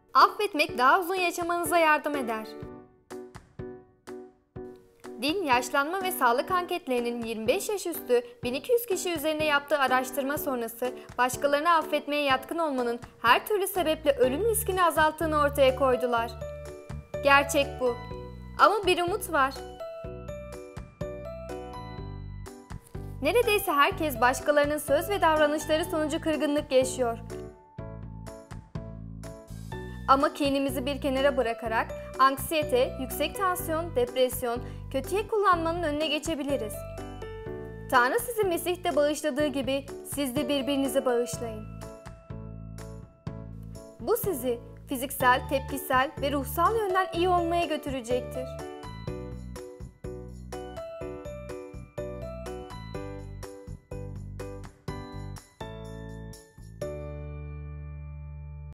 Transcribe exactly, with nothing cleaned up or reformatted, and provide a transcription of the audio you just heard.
Affetmek daha uzun yaşamanıza yardım eder. Din, yaşlanma ve sağlık anketlerinin yirmi beş yaş üstü bin iki yüz kişi üzerine yaptığı araştırma sonrası başkalarını affetmeye yatkın olmanın her türlü sebeple ölüm riskini azalttığını ortaya koydular. Gerçek bu. Ama bir umut var. Neredeyse herkes başkalarının söz ve davranışları sonucu kırgınlık yaşıyor. Ama kinimizi bir kenara bırakarak anksiyete, yüksek tansiyon, depresyon, kötüye kullanmanın önüne geçebiliriz. Tanrı sizi Mesih'te bağışladığı gibi siz de birbirinizi bağışlayın. Bu sizi fiziksel, tepkisel ve ruhsal yönden iyi olmaya götürecektir.